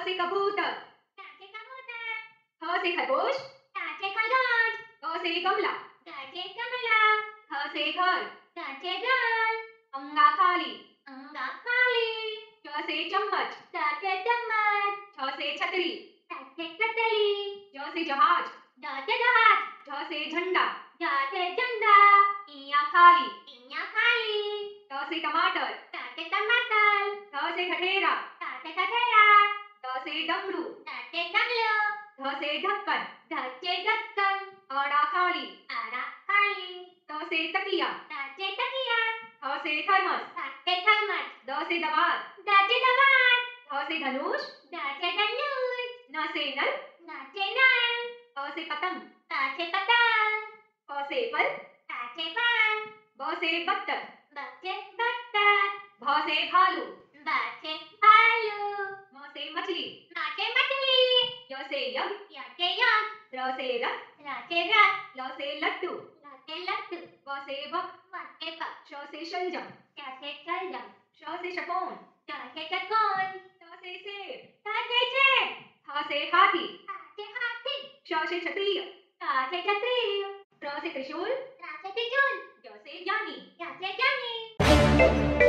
से कबूतर, क से कबूतर, ख से खरगोश, ग से खरगोश, ग से गमला, ग से गमला, घ से घर, घ से घर, अंगा खाली, अंगा खाली, च से चम्मच, च से चम्मच, छ से छतरी, छ से छतरी, ज से जहाज, ज से जहाज, झ से झंडा, झ से झंडा, इया खाली, इया खाली, त से टमाटर, त से टमाटर, थ से ठठेरा, थ से ठठेरा, ड से डमरू, ड से डमरू, ध से ढक्कन, ढ से ढक्कन, अड़ा खाली, आड़ा खाली, त से तकिया, त से तकिया, थ से थर्मस, थ से थर्मस, द से दवात, द से दवात, ध से धनुष, द से धनुष, न से नल, न से नल, प से पतंग, त से पतंग, फ से फल, फ से फल, ब से बत्तख, ब से बत्तख, भ से भालू, ब से भालू, म से मछली, म से मछली, य से यज्ञ, य से यज्ञ, र से रथ, र से रथ, ल से लड्डू, ल से लड्डू, व से बक, व से बक, श से शलजम, श से शलजम, श से शकोन, श से षटकोण, त से सेब, थ से सेब, ह से हाथी, ह से हाथी, श से क्षत्रिय, ट से क्षत्रिय, त्र से त्रिशूल, त्र से त्रिशूल, ज से ज्ञानी। ज से ज्ञानी।